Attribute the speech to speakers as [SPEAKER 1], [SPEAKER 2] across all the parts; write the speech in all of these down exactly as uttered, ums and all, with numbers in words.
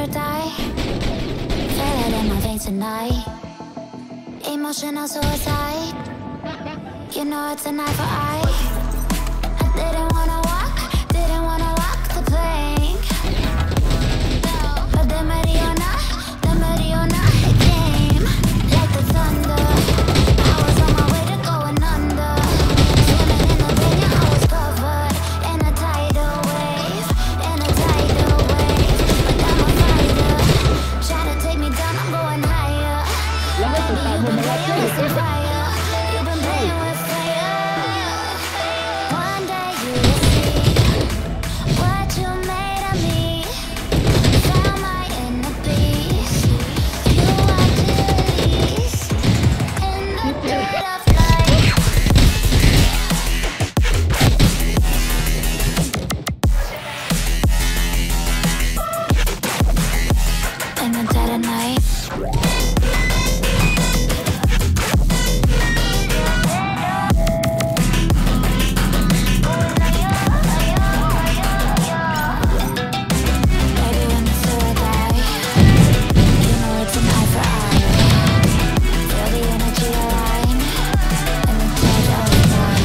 [SPEAKER 1] or die. Feel it in my veins tonight. Emotional suicide. You know it's an eye for eye. I didn't wanna walk, didn't wanna walk the plank. But the Mariona, the Mariona, it came like the thunder. I was on my way to going under. Swimming in the bay, I was covered in a tidal wave, in a tidal wave. But I'm a fighter. Try to take me down, I'm going higher. Baby, you've been playing with some fire. You've been playing with fire. One day you will see what you made of me. Found my inner peace. You are release in the dead of night. In the dead of night. Baby, when the sword die, you know it's an eye for eye. Feel the energy align in the dead of night.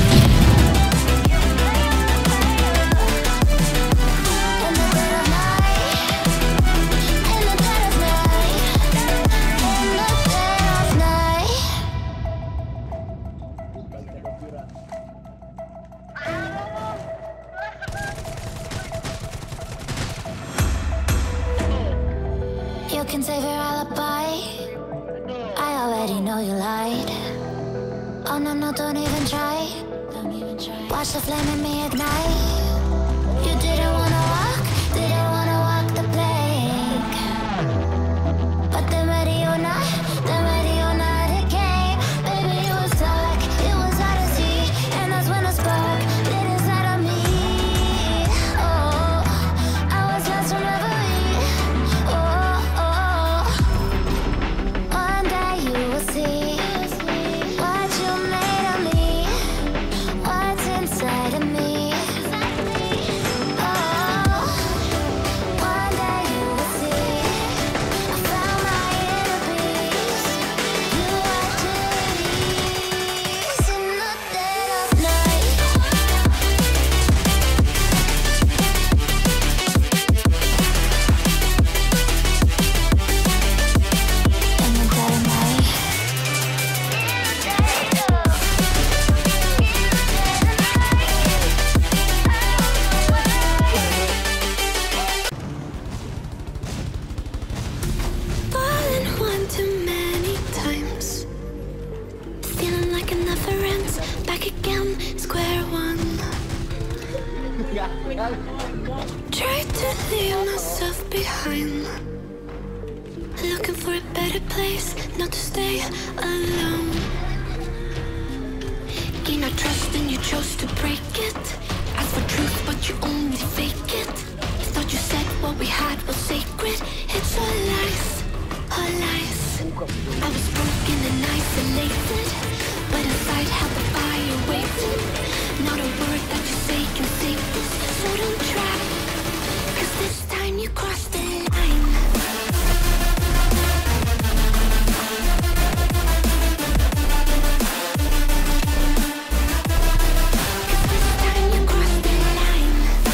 [SPEAKER 1] In the dead of night. In the dead of night. In the dead of night. You can save your alibi. I already know you lied. Oh no, no, don't even try. Don't even try. Watch the flame in me ignite. You didn't wanna walk, didn't wanna walk the plank. But the Mariona, the Mariona, it came. Baby, it was dark, it was hard to see. And that's when a spark lit inside of me. Oh, I was lost from reverie. Oh, oh, one day you will see what you made of me, what's inside of me. Oh, one day you will see I found my inner peace. You are release in the dead of night. In the dead of night. Fallen one too many times. Feeling like it never ends. Back again, square one. Try to leave myself behind. Looking for a better place, not to stay alone. Gain our trust and you chose to break it. Ask for truth, but you only fake it. Thought you said what we had was sacred. It's all lies, all lies. I was broken and isolated, but inside held the fire waiting. Not a word that you say can save this, so don't try. Cause this time you crossed the line. Cause this time you crossed the line.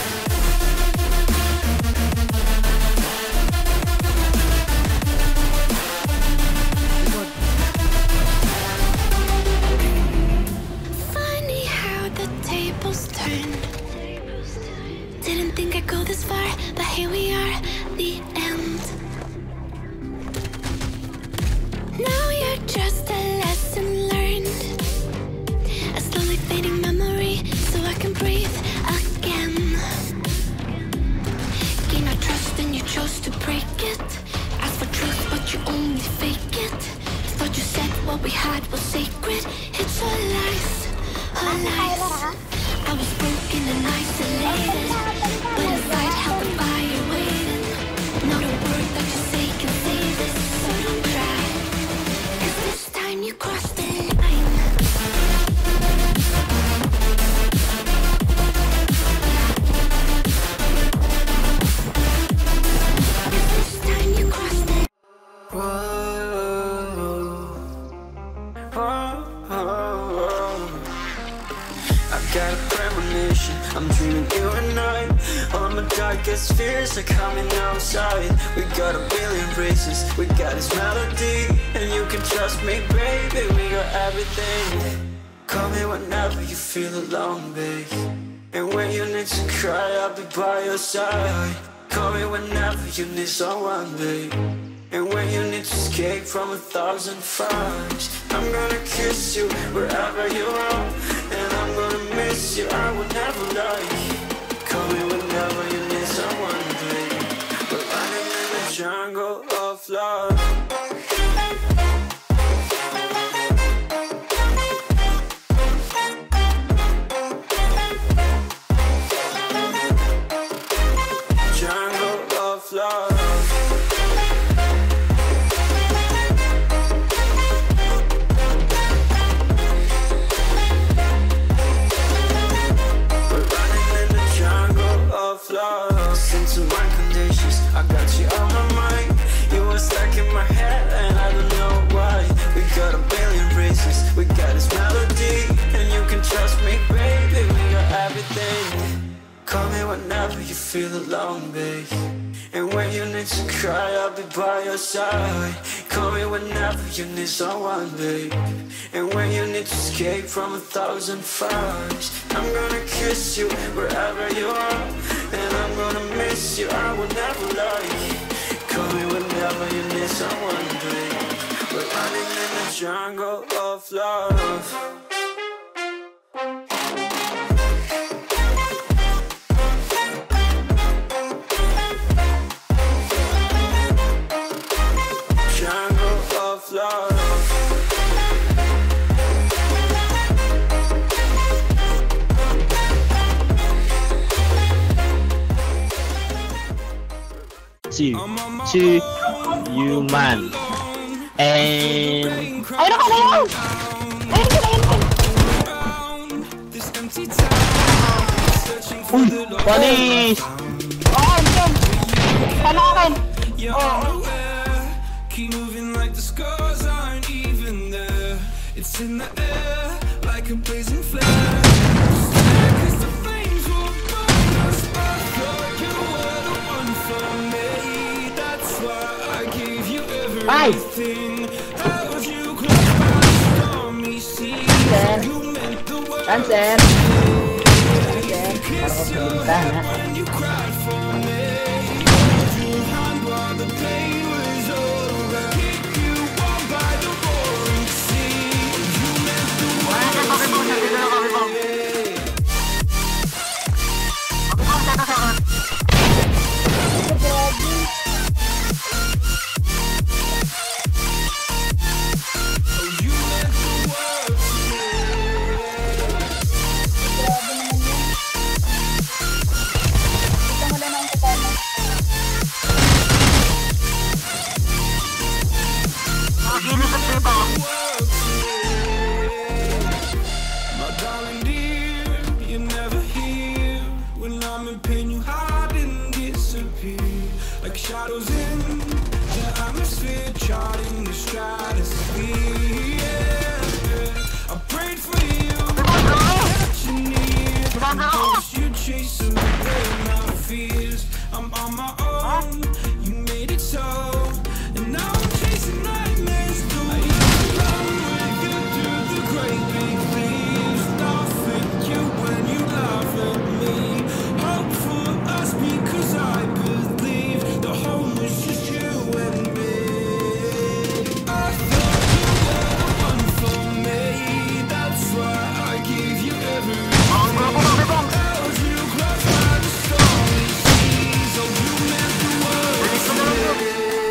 [SPEAKER 1] Funny how the tables turned. Didn't think I'd go this far, but here we are, the end. Now you're just a lesson learned, a slowly fading memory, so I can breathe again. Gain our trust and you chose to break it. Ask for truth, but you only fake it. Thought you said what we had was sacred. It's all lies, all lies. I was broken and isolated, but inside held the fire waiting. Not
[SPEAKER 2] imagination. I'm dreaming you and I. All my darkest fears are coming outside. We got a billion races, we got this melody, and you can trust me, baby, we got everything. Call me whenever you feel alone, babe, and when you need to cry, I'll be by your side. Call me whenever you need someone, babe, and when you need to escape from a thousand fires. I'm gonna kiss you wherever you are, and I'm gonna miss you, I will never lie. Call me whenever you need someone, babe. We're running in the jungle of love. Listen to my conditions, I got you on my mind. You were stuck in my head and I don't know why. We got a billion races, we got this melody, and you can trust me, baby, we got everything. Call me whenever you feel alone, babe, and when you need to cry, I'll be by your side. Call me whenever you need someone, babe, and when you need to escape from a thousand fires. I'm gonna kiss you wherever you are, and I'm gonna miss you, I will never lie. Call me whenever you need someone, babe. We're running in the jungle of love.
[SPEAKER 3] Two, two, you man, and
[SPEAKER 4] Ayun na ka na yun! Ayun ka na yun!
[SPEAKER 3] uy, panis!
[SPEAKER 4] Oo, yun! Paano akin? Oo.
[SPEAKER 5] Keep moving like the scars aren't even there. It's in the air like a blazing flare. Cause the flames will burn us. I thought you were the one for me. That's why I gave you everything. Held you close by the stormy seas. You meant the world to
[SPEAKER 4] Cancer!
[SPEAKER 5] me.
[SPEAKER 4] Cancer! Para ko pinuntahan, ha?
[SPEAKER 5] When you cried for me, you hand while the pain was over. Keep you warm by the roaring sea. You meant the world to me. You meant the world to me.
[SPEAKER 4] Ito wala na ang kasama.
[SPEAKER 5] My darling dear, you're never here. When I'm in pain, you hide and disappear. Like shadows in the atmosphere, charting the stratosphere. Yeah. I prayed for you, that you near. Because you chase away my fears. I'm on my own, you made it so. And now I'm chasing nightmares. I used to run with you through the great big leaves. Laugh at you when you laugh at me. Hope for us because I believe the home was just you and me. I thought you were the one for me. That's why I gave you everything. Held you close by the stormy seas. Oh, you meant the world to me.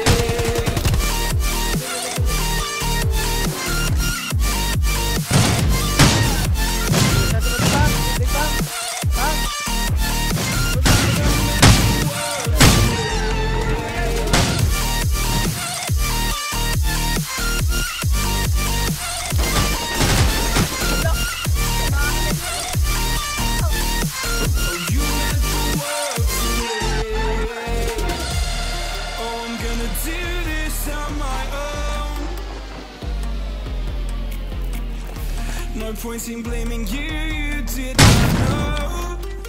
[SPEAKER 5] You meant the world to me. Oh, I'm gonna do this on my own. No point in blaming you, you did not know.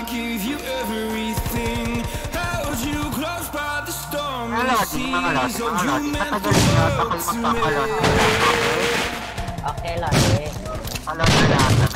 [SPEAKER 5] give you everything. Held you close by the storm and
[SPEAKER 6] Mga
[SPEAKER 5] the
[SPEAKER 6] lodi, mga lodi,
[SPEAKER 5] seas. Oh,
[SPEAKER 6] mga
[SPEAKER 5] you
[SPEAKER 6] lodi.
[SPEAKER 5] meant the
[SPEAKER 6] Patagalin nyo at
[SPEAKER 5] world
[SPEAKER 6] ako'y
[SPEAKER 5] to me.
[SPEAKER 6] magpakalodi.
[SPEAKER 4] Okay, Lodi.
[SPEAKER 6] Alon na lahat.